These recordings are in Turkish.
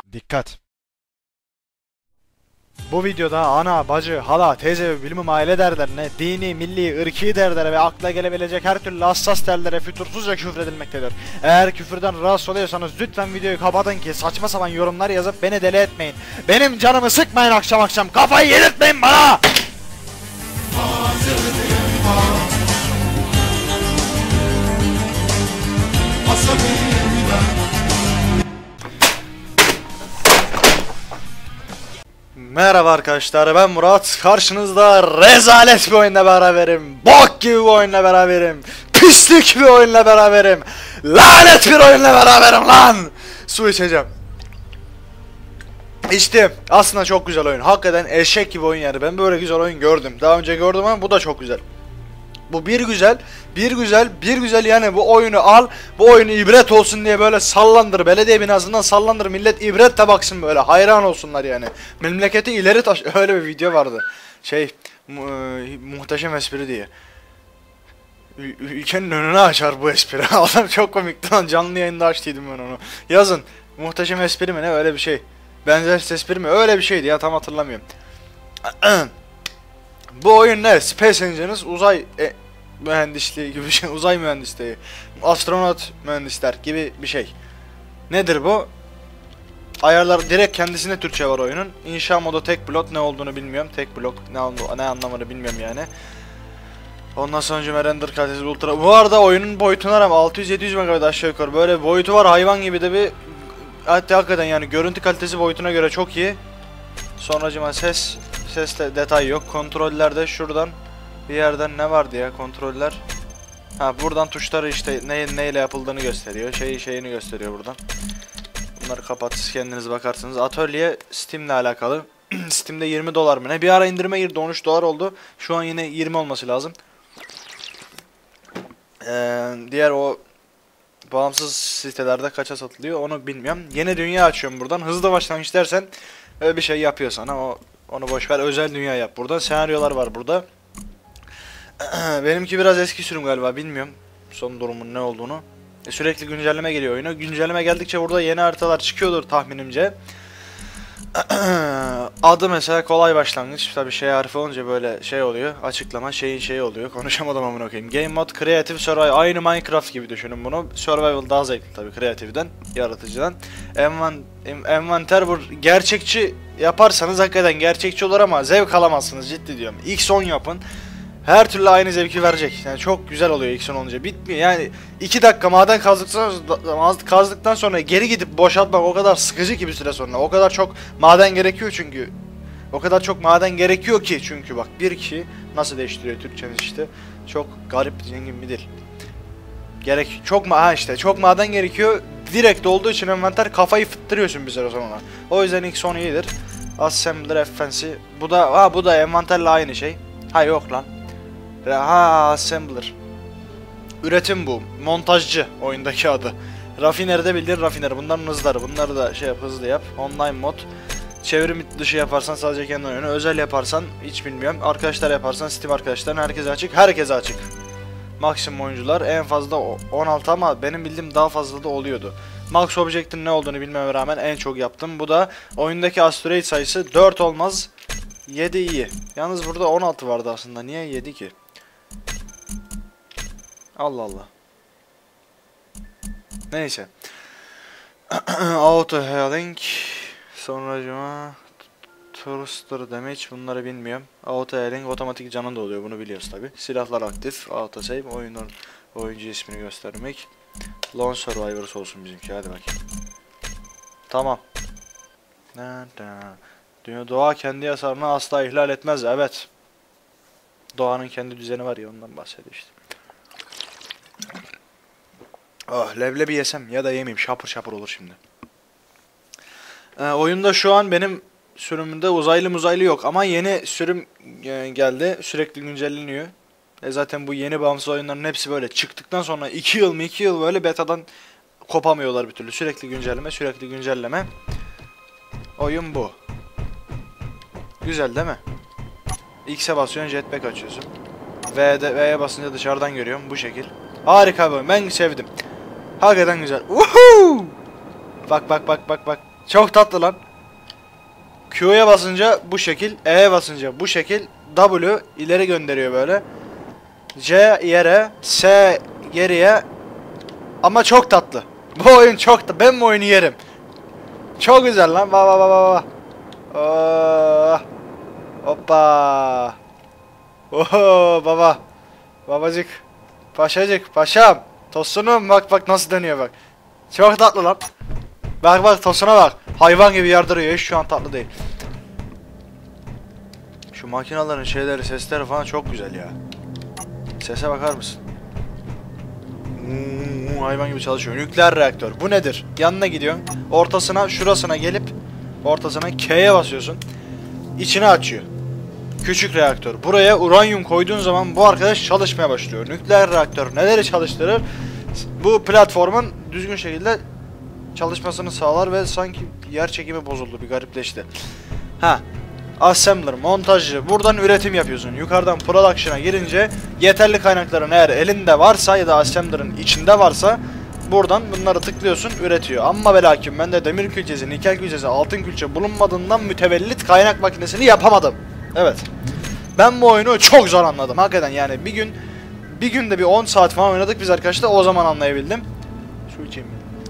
Dikkat! Bu videoda ana, bacı, hala, teyze ve bilmem aile derlerine, dini, milli, ırki derlere ve akla gelebilecek her türlü hassas derlere fütursuzca küfredilmektedir. Eğer küfürden rahatsız oluyorsanız lütfen videoyu kapatın ki saçma sapan yorumlar yazıp beni deli etmeyin. Benim canımı sıkmayın akşam akşam, kafayı yedirtmeyin bana! Merhaba arkadaşlar, ben Murat. Karşınızda rezalet bir oyunla beraberim. Bok gibi bir oyunla beraberim. Pislik bir oyunla beraberim. Lanet bir oyunla beraberim lan. Su içeceğim. İşte aslında çok güzel oyun. Hakikaten eşek gibi oyun yani. Ben böyle güzel oyun gördüm. Daha önce gördüm ama bu da çok güzel. Bu bir güzel yani bu oyunu al, bu oyunu ibret olsun diye böyle sallandır, belediye binasından sallandır, millet ibret de baksın böyle, hayran olsunlar yani. Memleketi ileri taş, öyle bir video vardı. Muhteşem espri diye. Ülkenin önünü açar bu espri. Adam çok komikti lan, canlı yayında açtıydım ben onu. Yazın, muhteşem espri mi ne, öyle bir şey. Benzer espri mi, öyle bir şeydi ya, tam hatırlamıyorum. Bu oyun ne? Space Engineers, uzay mühendisliği gibi bir şey, uzay mühendisliği, astronot mühendisler gibi bir şey. Nedir bu? Ayarlar direkt kendisine Türkçe var oyunun. İnşa modu tek blok, ne olduğunu bilmiyorum. Tek blok ne anlamını bilmiyorum yani. Ondan sonra render kalitesi ultra. Bu arada oyunun boyutuna rağmen 600-700 MB aşağı yukarı böyle boyutu var, hayvan gibi de bir. Hatta hakikaten yani görüntü kalitesi boyutuna göre çok iyi. Sonracıma seste detay yok. Kontrollerde şuradan bir yerden ne vardı ya, kontroller. Ha, buradan tuşları işte neyle yapıldığını gösteriyor. Şeyini gösteriyor buradan. Bunları kapat, siz kendiniz bakarsınız. Atölye Steam'le alakalı. Steam'de 20 dolar mı ne? Bir ara indirime girdi, 13 dolar oldu. Şu an yine 20 olması lazım. Diğer o bağımsız sitelerde kaça satılıyor onu bilmiyorum. Yeni dünya açıyorum buradan. Hızlı başlangıç dersen öyle bir şey yapıyor sana. Onu boş ver. Özel dünya yap buradan. Senaryolar var burada. Benimki biraz eski sürüm galiba, bilmiyorum son durumun ne olduğunu. Sürekli güncelleme geliyor oyuna. Güncelleme geldikçe burada yeni haritalar çıkıyordur tahminimce. Adı mesela kolay başlangıç. Tabi şey harfi olunca böyle şey oluyor. Açıklama şeyi oluyor. Konuşamadım amına koyayım. Game Mode Creative Survival. Aynı Minecraft gibi düşünün bunu. Survival daha zevkli tabi kreatiften, yaratıcıdan. Envanter bu gerçekçi yaparsanız hakikaten gerçekçi olur ama zevk alamazsınız, ciddi diyorum. X10 yapın. Her türlü aynı zevki verecek. Yani çok güzel oluyor X10 olunca. Bitmiyor yani, 2 dakika maden kazdıktan sonra geri gidip boşaltmak o kadar sıkıcı ki bir süre sonra. O kadar çok maden gerekiyor çünkü. O kadar çok maden gerekiyor ki çünkü bak, bir kişi nasıl değiştiriyor Türkçeniz işte. Çok garip, zengin bir dil. Çok maden gerekiyor. Direkt olduğu için envanter, kafayı fıttırıyorsun bir süre sonra. O yüzden X10 iyidir. Assembler Fancy. Bu da envanterle aynı şey. Ha yok lan. Assembler. Üretim bu. Montajcı oyundaki adı. Rafiner'de bildiğin rafiner. Bunların hızları. Bunları da hızlı yap. Online mod. Çevrim dışı yaparsan sadece kendi oyunu. Özel yaparsan hiç bilmiyorum. Arkadaşlar yaparsan Steam arkadaşların herkese açık. Herkese açık. Maksimum oyuncular en fazla 16 ama benim bildiğim daha fazla da oluyordu. Max Object'in ne olduğunu bilmeme rağmen en çok yaptım. Bu da oyundaki asteroid sayısı 4 olmaz. 7 iyi. Yalnız burada 16 vardı aslında. Niye 7 ki? Allah Allah. Neyse. Auto healing. Sonracıma Thruster damage, bunları bilmiyorum. Auto healing otomatik canın da oluyor, bunu biliyoruz tabi. Silahlar aktif. Auto save. Oyuncu ismini göstermek. Lone Survivors olsun bizimki, hadi bakayım. Tamam. Doğa kendi yasarını asla ihlal etmez, evet. Doğanın kendi düzeni var ya, ondan bahsediyor işte. Oh, leblebi yesem ya da yemeyeyim, şapır şapır olur şimdi. Oyunda şu an benim sürümümde uzaylı yok ama yeni sürüm geldi, sürekli güncelleniyor. Zaten bu yeni bağımsız oyunların hepsi böyle çıktıktan sonra 2 yıl böyle betadan kopamıyorlar bir türlü. Sürekli güncelleme. Oyun bu. Güzel değil mi? X'e basıyorsun, jetpack açıyorsun. V'ye basınca dışarıdan görüyorum bu şekil. Harika bir oyun, ben sevdim. Hakikaten güzel. Bak. Çok tatlı lan. Q'ya basınca bu şekil, E'ye basınca bu şekil, W ileri gönderiyor böyle. C yere, S geriye. Ama çok tatlı. Bu oyun çok da, ben bu oyunu yerim. Çok güzel lan. Va va va va va. Oh. Hoppa. Oho baba. Babacık. Paşacık, paşam. Tosunum, bak bak nasıl dönüyor bak. Çok tatlı lan. Bak bak tosuna bak. Hayvan gibi yardırıyor. Hiç şu an tatlı değil. Şu makinaların şeyleri, sesleri falan çok güzel ya. Sese bakar mısın? Hayvan gibi çalışıyor. Nükleer reaktör. Bu nedir? Yanına gidiyorsun. Ortasına, şurasına gelip ortasına K'ye basıyorsun. İçini açıyor. Küçük reaktör. Buraya uranyum koyduğun zaman bu arkadaş çalışmaya başlıyor. Nükleer reaktör neleri çalıştırır? Bu platformun düzgün şekilde çalışmasını sağlar ve sanki yer çekimi bozuldu, bir garipleşti. Ha. Assembler, montajcı. Buradan üretim yapıyorsun. Yukarıdan production'a girince yeterli kaynakların eğer elinde varsa ya da assembler'ın içinde varsa buradan bunları tıklıyorsun, üretiyor. Ama ve lakin ben de demir külçesi, nikel külçesi, altın külçe bulunmadığından mütevellit kaynak makinesini yapamadım. Evet. Ben bu oyunu çok zor anladım. Hakikaten yani bir günde bir 10 saat falan oynadık biz arkadaşlar, o zaman anlayabildim. Su içeyim.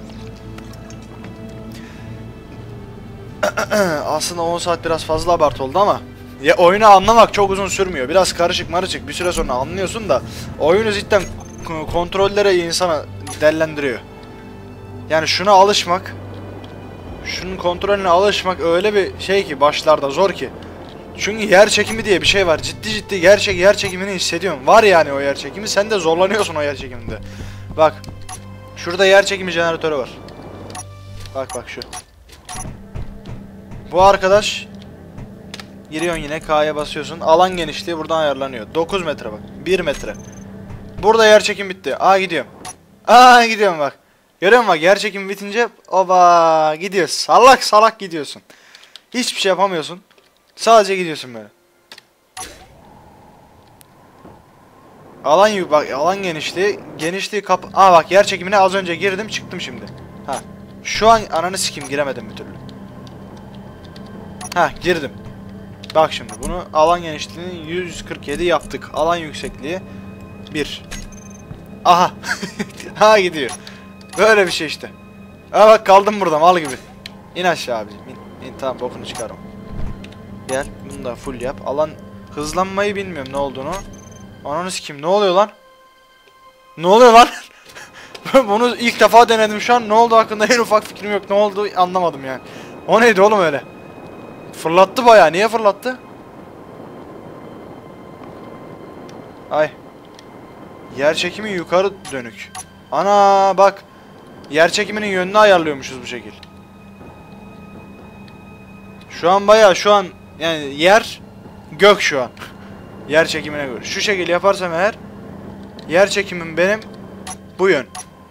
Aslında 10 saat biraz fazla abartı oldu ama ya oyunu anlamak çok uzun sürmüyor. Biraz karışık marışık, bir süre sonra anlıyorsun da oyunu cidden kontrollere insana dellendiriyor. Yani şuna alışmak, şunun kontrolüne alışmak öyle bir şey ki başlarda zor ki. Çünkü yer çekimi diye bir şey var. Ciddi ciddi yer çekimini hissediyorum. Var yani o yer çekimi. Sen de zorlanıyorsun o yer çekiminde. Bak. Şurada yer çekimi jeneratörü var. Bak bak şu. Bu arkadaş giriyorsun yine, K'ya basıyorsun. Alan genişliği buradan ayarlanıyor. 9 metre bak. 1 metre. Burada yer çekim bitti. Gidiyorum. Gidiyorum bak. Görüyor musun bak, yer çekimi bitince oba gidiyor. Salak salak gidiyorsun. Hiçbir şey yapamıyorsun. Sadece gidiyorsun böyle. Alan genişliği bak, yer çekimine az önce girdim, çıktım şimdi. Şu an ananı sikeyim, giremedim bir türlü. Girdim. Bak şimdi bunu alan genişliğini 147 yaptık. Alan yüksekliği 1. Aha. Gidiyor. Böyle bir şey işte. Bak kaldım burada mal gibi. İn aşağı abicim. İn tamam, bokunu çıkarım. Gel bunu da full yap. Alan hızlanmayı bilmiyorum ne olduğunu. Ananı sikeyim, ne oluyor lan? Ne oluyor lan? Bunu ilk defa denedim şu an. Ne oldu hakkında en ufak fikrim yok. Ne oldu anlamadım yani. O neydi oğlum öyle? Fırlattı bayağı. Niye fırlattı? Ay. Yer çekimi yukarı dönük. Ana bak. Yer çekiminin yönünü ayarlıyormuşuz bu şekil. Şu an bayağı yani yer gök şu an. Yer çekimine göre. Şu şekil yaparsam eğer yer çekimim benim bu yön.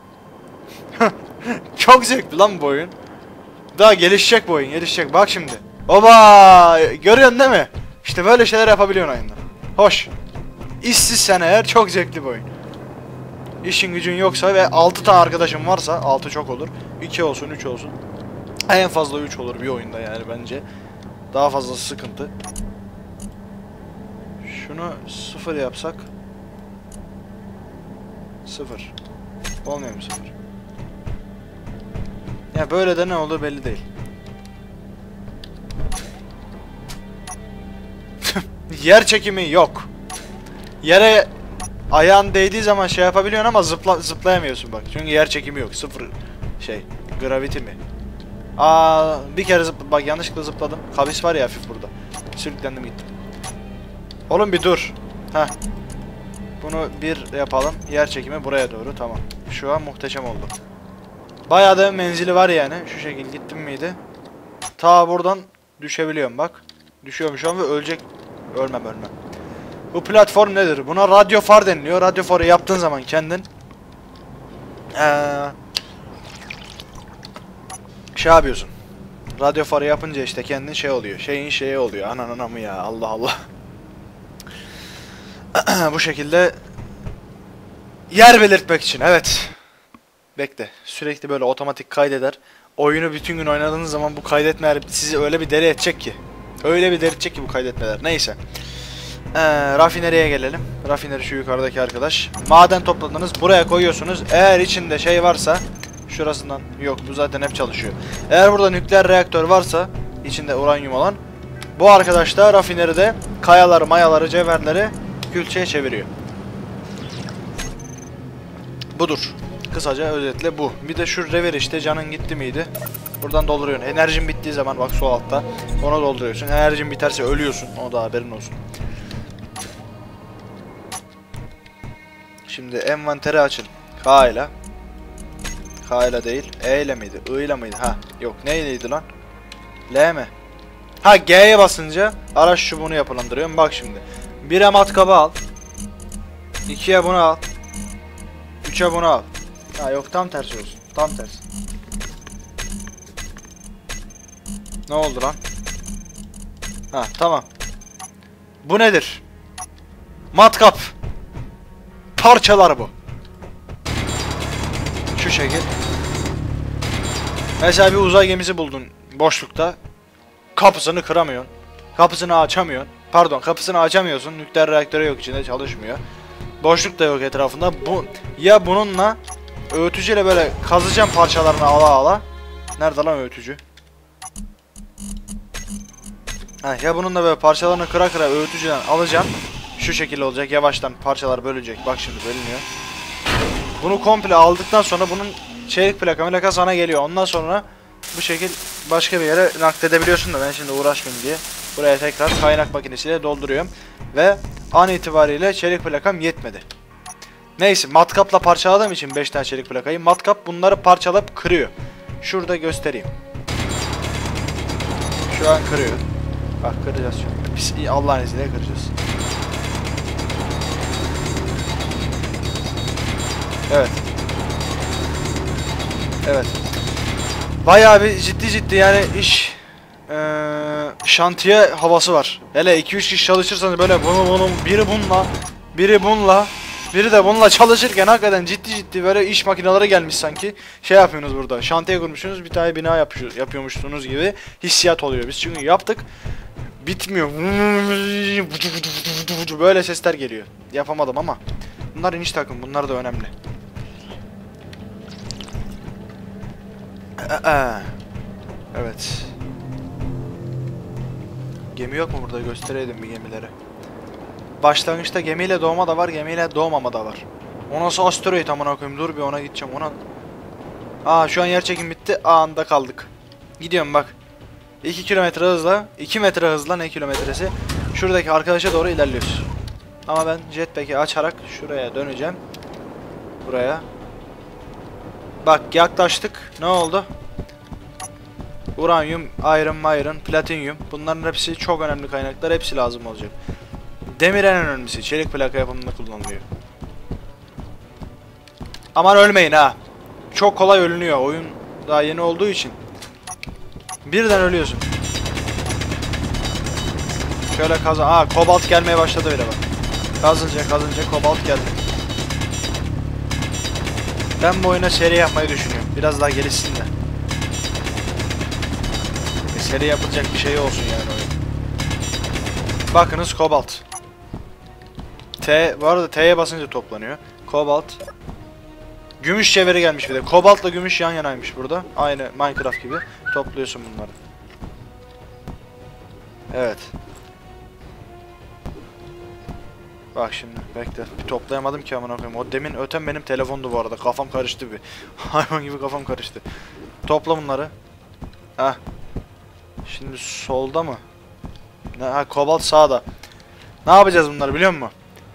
Çok zevkli lan bu oyun. Daha gelişecek bu oyun, gelişecek. Bak şimdi. Oba! Görüyorsun değil mi? İşte böyle şeyler yapabiliyorsun oyunda. Hoş. İşsizsen eğer çok zevkli bir oyun. İşin gücün yoksa ve 6 tane arkadaşın varsa, 6 çok olur. 2 olsun, 3 olsun. En fazla 3 olur bir oyunda yani bence. Daha fazla sıkıntı. Şunu 0 yapsak. 0. Olmuyor mu 0? Ya böyle de ne olur belli değil. Yer çekimi yok. Yere ayağın değdiği zaman şey yapabiliyorsun ama zıplayamıyorsun bak. Çünkü yer çekimi yok. 0 gravity mi? Bir kere bak yanlışlıkla zıpladım. Kavis var ya hafif burada. Sürüklendim gittim. Oğlum bir dur. Bunu 1 yapalım. Yer çekimi buraya doğru, tamam. Şu an muhteşem oldu. Bayağı da menzili var yani. Şu şekilde gittim miydi? Ta buradan düşebiliyorum bak. Düşüyorum şu an ve ölmem. Bu platform nedir? Buna radyo far deniliyor. Radyo farı yaptığın zaman kendin şey yapıyorsun. Radyo farı yapınca işte kendin şey oluyor. Şeyi oluyor. Ananı ya. Allah Allah. Bu şekilde yer belirtmek için. Evet. Bekle. Sürekli böyle otomatik kaydeder. oyunu bütün gün oynadığınız zaman bu kaydetmeler sizi öyle bir deli edecek ki. Öyle bir deli edecek ki bu kaydetmeler. Neyse. Rafineriye gelelim. Rafineri şu yukarıdaki arkadaş. Maden topladınız. Buraya koyuyorsunuz. Eğer içinde şey varsa şurasından yok bu zaten hep çalışıyor. Eğer burada nükleer reaktör varsa içinde uranyum olan bu arkadaş da rafineride kayaları, mayaları, cevherleri külçeye çeviriyor. Budur. Kısaca özetle bu. Bir de şu revir işte canın gitti miydi? Buradan dolduruyorsun. Enerjin bittiği zaman bak sol altta onu dolduruyorsun. Enerjin biterse ölüyorsun. O da haberin olsun. Şimdi envanteri açın. K ile. K ile değil. E ile miydi? I ile miydi? Ha yok. Neyleydi lan? L mi? Ha G'ye basınca araç şu bunu yapılandırıyorum. Bak şimdi. 1'e matkabı al. 2'ye bunu al. 3'e bunu al. Ha yok tam tersi olsun. Tam tersi. Ne oldu lan? Ha tamam. Bu nedir? Matkap. Parçalar bu. Şu şekil. Mesela bir uzay gemisi buldun boşlukta. Kapısını kıramıyorsun. Kapısını açamıyorsun. Pardon kapısını açamıyorsun. Nükleer reaktörü yok içinde çalışmıyor. Boşluk da yok etrafında. Bu ya bununla öğütücüyle böyle kazacağım parçalarını ala ala. Nerede lan öğütücü? Ha, ya bununla böyle parçalarını kıra kıra öğütücüden alacağım. Şu şekilde olacak. Yavaştan parçalar bölünecek. Bak şimdi bölünüyor. Bunu komple aldıktan sonra bunun çeyrek plaka sana geliyor. Ondan sonra bu şekil başka bir yere nakledebiliyorsun da ben şimdi uğraşmayayım diye buraya tekrar kaynak makinesiyle dolduruyorum. Ve an itibariyle çeyrek plakam yetmedi. Neyse matkapla parçaladığım için 5 tane çeyrek plakayı matkap bunları parçalayıp kırıyor. Şurada göstereyim. Şu an kırıyor. Bak kıracağız şu an. Biz Allah'ın izniyle kıracağız. Evet. Evet. Bayağı bir ciddi yani iş şantiye havası var. Hele 2-3 kişi çalışırsanız böyle biri bununla biri de bununla çalışırken hakikaten ciddi böyle iş makineleri gelmiş sanki. Şey yapıyorsunuz burada. Şantiye kurmuşsunuz bir tane bina yapıyormuşsunuz gibi hissiyat oluyor. Biz çünkü yaptık. Bitmiyor. Böyle sesler geliyor. Yapamadım ama. Bunlar iniş takım. Bunlar da önemli. Evet. Gemi yok mu burada? Göstereydim bir gemileri. Başlangıçta gemiyle doğma da var, gemiyle doğmama da var. O nasıl asteroid amına koyayım? Dur bir ona gideceğim ona. Aa şu an yer çekim bitti. Anda kaldık. Gidiyorum bak. 2 kilometre hızla, 2 metre hızla ne kilometresi? Şuradaki arkadaşa doğru ilerliyoruz. Ama ben jetpack'i açarak şuraya döneceğim. Buraya. Bak yaklaştık. Ne oldu? Uranyum, iron, platinyum. Bunların hepsi çok önemli kaynaklar. Hepsi lazım olacak. Demir en önemlisi. Çelik plaka yapımında kullanılıyor. Aman ölmeyin ha. Çok kolay ölünüyor. Oyun daha yeni olduğu için. Birden ölüyorsun. Şöyle kazan. Aa kobalt gelmeye başladı bile bak. Kazınca kobalt geldi. Ben bu oyuna seri yapmayı düşünüyorum. Biraz daha gelişsin de. Seri yapılacak bir şey olsun yani oyun. Bakınız kobalt. Bu arada T'ye basınca toplanıyor. Kobalt. Gümüş cevheri gelmiş bir de. Kobaltla gümüş yan yanaymış burada. Aynı Minecraft gibi. Topluyorsun bunları. Evet. Bak şimdi bekle. Bir toplayamadım ki amına koyayım. O demin öten benim telefondu bu arada. Kafam karıştı bir. Hayvan gibi kafam karıştı. Topla bunları. Heh. Şimdi solda mı? Ha kobalt sağda. Ne yapacağız bunları biliyor musun?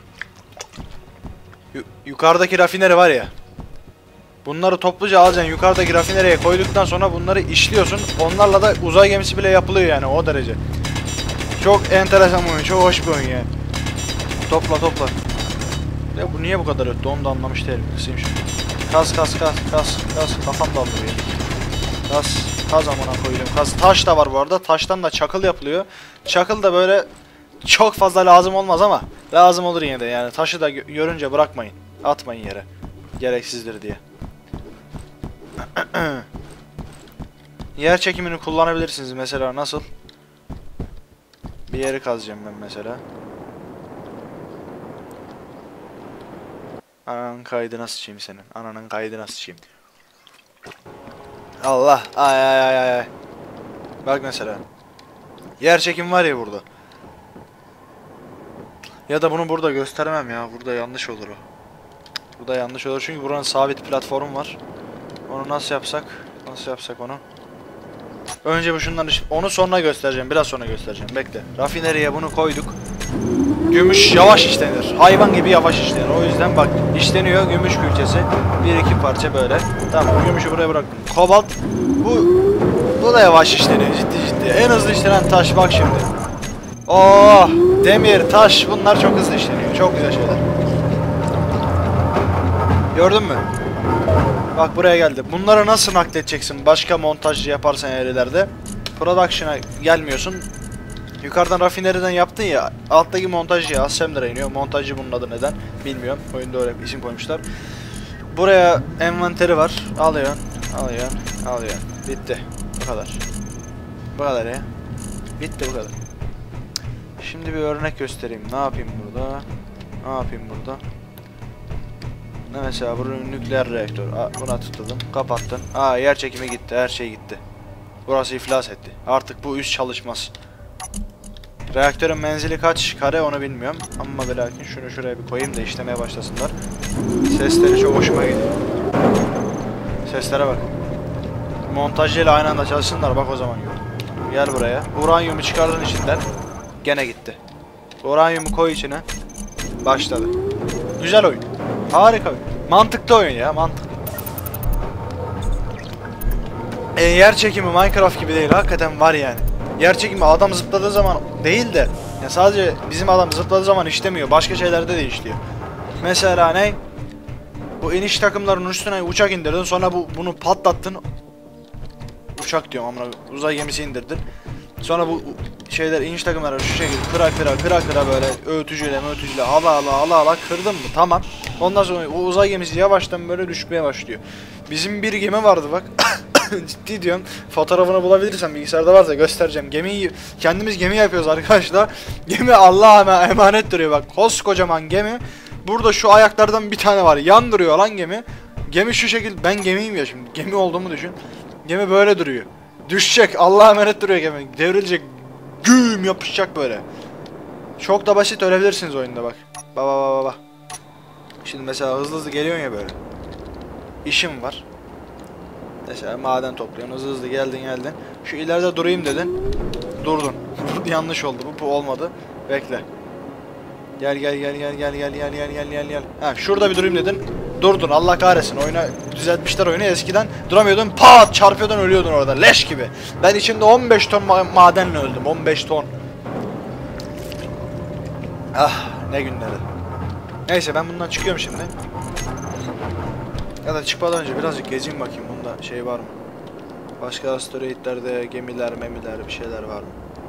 Yukarıdaki rafineri var ya. Bunları topluca alacaksın. Yukarıdaki rafineriye koyduktan sonra bunları işliyorsun. Onlarla da uzay gemisi bile yapılıyor yani o derece. Çok enteresan bir oyun. Çok hoş bir oyun yani. Topla. Ya bu niye bu kadar öttü onu da anlamış değilim. Kısayım şunu. Kaz. Kafam daldırıyor. Kaz amına koyayım. Kaz. Taş da var bu arada. Taştan da çakıl yapılıyor. Çakıl da böyle çok fazla lazım olmaz ama lazım olur yine de yani. Taşı da görünce bırakmayın. Atmayın yere. Gereksizdir diye. yer çekimini kullanabilirsiniz. Mesela nasıl? Bir yeri kazacağım ben mesela. Ananın kaydına sıçayım senin. Ananın kaydına sıçayım. Allah. Ay ay ay ay. Bak mesela. Yer çekim var ya burada. Ya da bunu burada göstermem ya. Burada yanlış olur o. Burada yanlış olur çünkü buranın sabit platformu var. Onu nasıl yapsak? Nasıl yapsak onu? Önce bu şundan onu sonra göstereceğim. Biraz sonra göstereceğim. Bekle. Rafineriye bunu koyduk. Gümüş yavaş işlenir. Hayvan gibi yavaş işlenir. O yüzden bak işleniyor gümüş külçesi. Bir iki parça böyle. Tamam, gümüşü buraya bıraktım. Kobalt. Bu da yavaş işleniyor ciddi ciddi. En hızlı işlenen taş bak şimdi. Oh, demir, taş bunlar çok hızlı işleniyor. Çok güzel şeyler. Gördün mü? Bak buraya geldi. Bunları nasıl nakledeceksin? Başka montajcı yaparsan eğer ileride. Production'a gelmiyorsun. Yukarıdan rafineriden yaptın ya. Alttaki montajcıya assembler'a iniyor. Montajcı bunun adı neden? Bilmiyorum. Oyunda öyle bir isim koymuşlar. Buraya envanteri var. Alıyorsun. Alıyorsun. Alıyorsun. Bitti. Bu kadar. Bu kadar ya. Bitti bu kadar. Şimdi bir örnek göstereyim. Ne yapayım burada? Ne yapayım burada? Ne mesela bunun nükleer reaktör. Buna tutuldum. Kapattın. Yer çekimi gitti. Her şey gitti. Burası iflas etti. Artık bu üst çalışmaz. Reaktörün menzili kaç kare onu bilmiyorum. Ama ve lakin şunu şuraya bir koyayım da işlemeye başlasınlar. Sesleri çok hoşuma gidiyor. Seslere bak. Montajıyla aynı anda çalışsınlar bak o zaman gör. Gel buraya. Uranyumu çıkardın içinden. Gene gitti. Uranyumu koy içine. Başladı. Güzel oyun. Harika oyun. Mantıklı oyun ya, mantıklı. Yer çekimi Minecraft gibi değil, hakikaten var yani. Yer çekimi adam zıpladığı zaman değil de ya sadece bizim adam zıpladığı zaman işlemiyor. Başka şeylerde de işliyor. Mesela ne? Bu iniş takımlarının üstüne uçak indirdin, sonra bunu patlattın. Uçak diyorum amına, uzay gemisi indirdin. Sonra bu şeyler iniş takımları şu şekilde kıra böyle öğütücüyle ala kırdın mı? Tamam. Ondan sonra o uzay gemisi yavaştan böyle düşmeye başlıyor. Bizim bir gemi vardı bak. Ciddi diyorum. Fotoğrafını bulabilirsem bilgisayarda varsa göstereceğim. Kendimiz gemi yapıyoruz arkadaşlar. Gemi Allah'a emanet duruyor bak. Koskocaman gemi. Burada şu ayaklardan bir tane var. Yan duruyor lan gemi. Gemi şu şekilde, ben gemiyim ya şimdi. Gemi olduğumu düşün. Gemi böyle duruyor. Düşecek. Allah'a emanet duruyor gemi. Devrilecek. Güm yapışacak böyle. Çok da basit, ölebilirsiniz oyunda bak. Baba. Şimdi mesela hızlı geliyorsun ya böyle. İşim var. Mesela maden topluyorsun. Hızlı geldin. Şu ileride durayım dedin. Durdun. Yanlış oldu bu olmadı. Bekle. Gel. Ha, şurada bir durayım dedin. Durdun. Allah kahretsin. Oyuna düzeltmişler oyunu. Eskiden duramıyordun. Pat çarpıyordun, ölüyordun orada. Leş gibi. Ben içinde 15 ton madenle öldüm. 15 ton. Ah ne günleri. Neyse ben bundan çıkıyorum şimdi. Ya da çıkmadan önce birazcık gezeyim bakayım. Bunda şey var mı? Başka asteroidlerde gemiler, memiler bir şeyler var mı?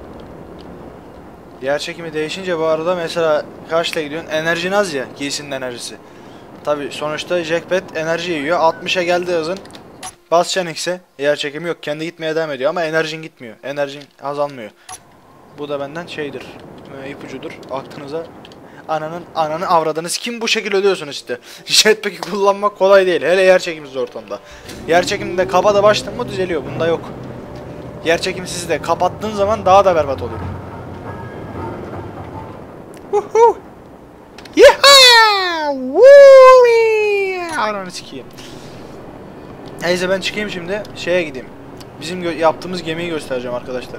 Yer çekimi değişince bu arada mesela kaçta gidiyorsun? Enerjin az ya, giysinin enerjisi. Tabi sonuçta jackpot enerji yiyor. 60'a geldi hızın. Basacaksın X'e. Yer çekimi yok. Kendi gitmeye devam ediyor ama enerjin gitmiyor. Enerjin azalmıyor. Bu da benden şeydir. İpucudur. Aklınıza ananın avradınız. Kim bu şekilde ölüyorsunuz işte. Jetpack'i kullanmak kolay değil. Hele yer çekimsiz ortamda. Yer çekiminde kaba başladın mı düzeliyor. Bunda yok. Yer çekimsiz de kapattığın zaman daha da berbat oluyor. Woohoo! Yeehaw! Woo! Ananı sikeyim. Neyse ben çıkayım şimdi. Şeye gideyim. Bizim yaptığımız gemiyi göstereceğim arkadaşlar.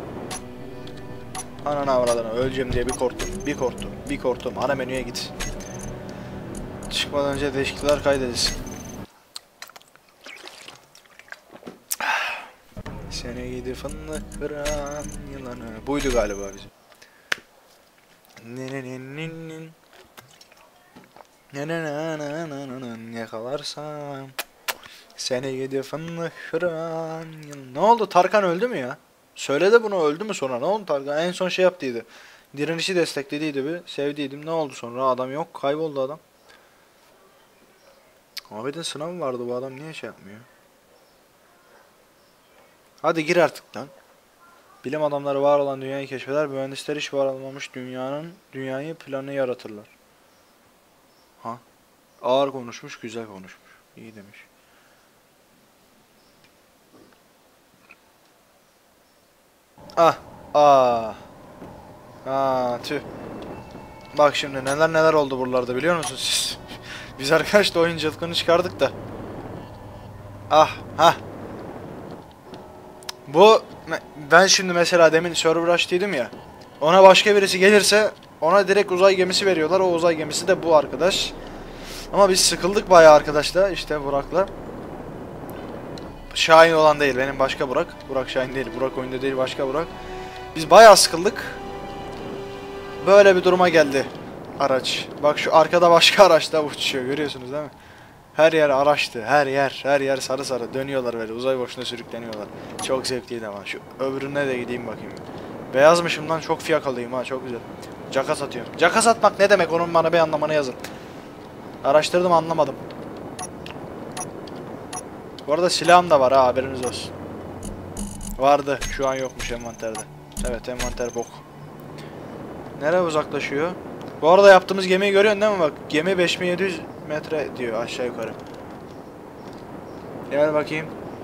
Ananı avradına öleceğim diye bir korktum. Ana menüye git. Çıkmadan önce değişiklikler kaydedilsin. Seni gidi fındık kıran yılanı. Buydu galiba bizim. Yakalarsam seni gidi fındık kıran yılanı. Ne oldu, Tarkan öldü mü ya? Söyle de bunu, öldü mü sonra? Ne oldu Tarkan? En son şey yaptıydı. Direnişi desteklediydi bir. Sevdiydim. Ne oldu sonra? Adam yok. Kayboldu adam. Ahmet'in sınavı vardı. Bu adam niye şey yapmıyor? Hadi gir artık lan. Bilim adamları var olan dünyayı keşfeder, mühendisler hiç var olmamış dünyayı planı yaratırlar. Ha? Ağır konuşmuş, güzel konuşmuş. İyi demiş. Ah, ah. Tüh. Bak şimdi neler neler oldu buralarda biliyor musunuz siz? Biz arkadaşla oyun cılkını çıkardık da. Ah, ha. Ben şimdi mesela demin server açtıydım ya. Ona başka birisi gelirse ona direkt uzay gemisi veriyorlar. O uzay gemisi de bu arkadaş. Ama biz sıkıldık bayağı arkadaşlar işte Burak'la. Şahin olan değil benim başka Burak. Burak Şahin değil. Burak oyunda değil başka Burak. Biz bayağı sıkıldık. Böyle bir duruma geldi araç. Bak şu arkada başka araç da uçuyor görüyorsunuz değil mi? Her yer araçtı. Her yer sarı sarı dönüyorlar böyle uzay boşluğuna sürükleniyorlar. Çok zevkliydi ama şu öbürüne de gideyim bakayım. Beyazmışım lan çok fiyakalıyım ha çok güzel. Caka satıyorum. Caka satmak ne demek onun bana bir anlamını yazın. Araştırdım anlamadım. Bu arada silahım da var ha haberiniz olsun. Vardı şu an yokmuş envanterde. Evet envanter bok. Nereye uzaklaşıyor? Bu arada yaptığımız gemiyi görüyorsun değil mi bak? Gemi 5700 metre diyor aşağı yukarı. Gel bakayım.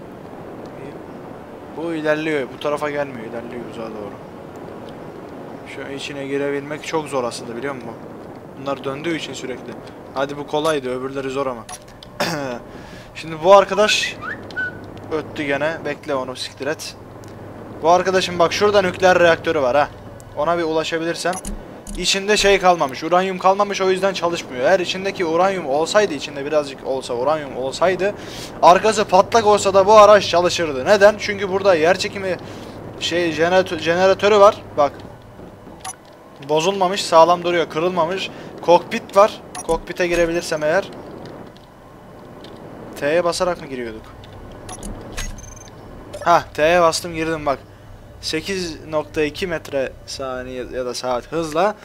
Bu ilerliyor. Bu tarafa gelmiyor. İlerliyor uzağa doğru. Şu içine girebilmek çok zor aslında biliyor musun? Bunlar döndüğü için sürekli. Hadi bu kolaydı. Öbürleri zor ama. Şimdi bu arkadaş öttü gene. Bekle onu siktir et. Bu arkadaşım bak şurada nükleer reaktörü var ha. Ona bir ulaşabilirsem. İçinde şey kalmamış. Uranyum kalmamış o yüzden çalışmıyor. Eğer içindeki uranyum olsaydı içinde birazcık olsa uranyum olsaydı arkası patlak olsa da bu araç çalışırdı. Neden? Çünkü burada yerçekimi jeneratörü var. Bak. Bozulmamış, sağlam duruyor, kırılmamış. Kokpit var. Kokpite girebilirsem eğer. T'ye basarak mı giriyorduk? T'ye bastım girdim bak. 8.2 metre saniye ya da saat hızla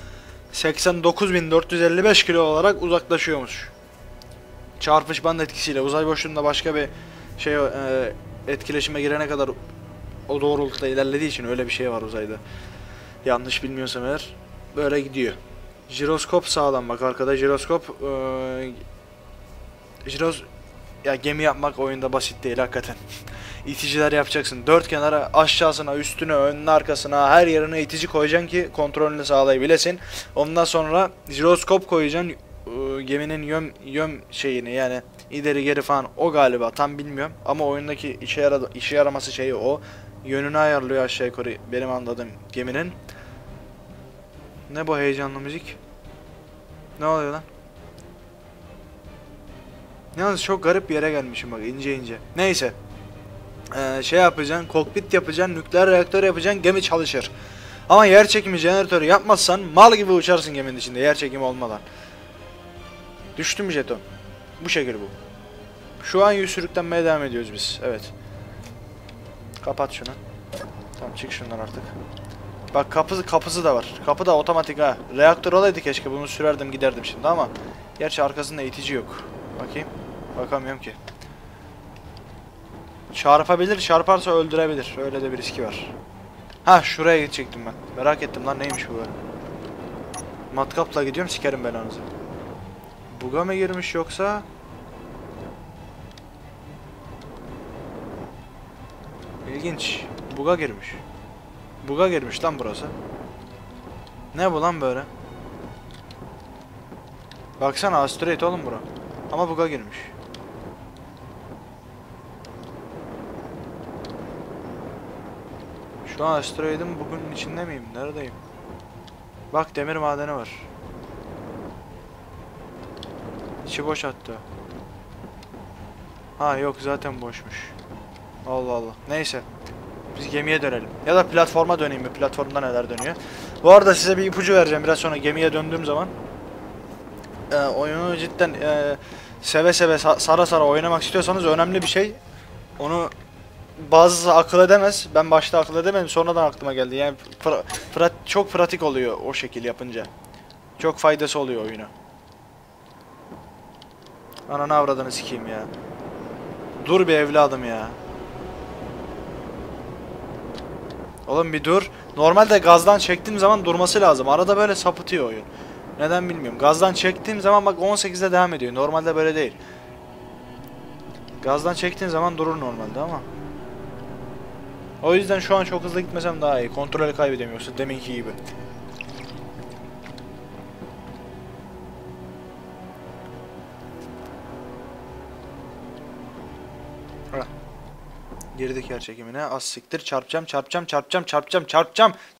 89.455 kilo olarak uzaklaşıyormuş. Çarpışmanın etkisiyle uzay boşluğunda başka bir etkileşime girene kadar o doğrultuda ilerlediği için öyle bir şey var uzayda. Yanlış bilmiyorsam eğer böyle gidiyor. Jiroskop sağlam bak arkada jiroskop ya gemi yapmak oyunda basit değil hakikaten. İticiler yapacaksın. Dört kenara aşağısına, üstüne, önüne, arkasına her yerine itici koyacaksın ki kontrolünü sağlayabilesin. Ondan sonra jiroskop koyacaksın. Geminin yön şeyini yani ileri geri falan o galiba tam bilmiyorum. Ama oyundaki işe yaraması şeyi o. Yönünü ayarlıyor aşağı yukarı benim anladığım geminin. Ne bu heyecanlı müzik? Ne oluyor lan? Yalnız çok garip bir yere gelmişim bak ince ince. Neyse. Yapacaksın, kokpit yapacaksın, nükleer reaktör yapacaksın, gemi çalışır. Ama yer çekimi jeneratörü yapmazsan mal gibi uçarsın geminin içinde yer çekimi olmadan. Düştü mü jeton? Bu şekil bu. Şu an sürüklenmeye devam ediyoruz biz. Evet. Kapat şunu. Tamam çık şundan artık. Bak kapısı da var. Kapı da otomatik ha. Reaktör olaydı keşke bunu sürerdim giderdim şimdi ama. Gerçi arkasında itici yok. Bakayım. Bakamıyorum ki. Çarpabilir, çarparsa öldürebilir. Öyle de bir riski var. Şuraya gidecektim ben. Merak ettim lan neymiş bu böyle. Matkapla gidiyorum sikerim belanızı. Buga mı girmiş yoksa? İlginç. Buga girmiş. Buga girmiş lan burası. Ne bu lan böyle? Baksana asteroid oğlum bura. Ama buga girmiş. Şu an asteroidin bugün içinde miyim? Neredeyim? Bak demir madeni var. İçi boş hatta. Yok zaten boşmuş. Allah Allah. Neyse. Biz gemiye dönelim. Ya da platforma döneyim mi? Platformda neler dönüyor. Bu arada size bir ipucu vereceğim biraz sonra gemiye döndüğüm zaman. Oyunu cidden seve seve sara sara oynamak istiyorsanız önemli bir şey. Onu bazısı akıl edemez. Ben başta akıl edemedim. Sonradan aklıma geldi. Yani çok pratik oluyor o şekil yapınca. Çok faydası oluyor oyuna. Ananı avradını sikeyim ya. Dur bir evladım ya. Oğlum bir dur. Normalde gazdan çektiğim zaman durması lazım. Arada böyle sapıtıyor oyun. Neden bilmiyorum. Gazdan çektiğim zaman bak 18'de devam ediyor. Normalde böyle değil. Gazdan çektiğin zaman durur normalde ama. O yüzden şu an çok hızlı gitmesem daha iyi. Kontrolü kaybedemiyorsun deminki gibi. Heh. Girdik yer çekimine. Az siktir. Çarpacağım.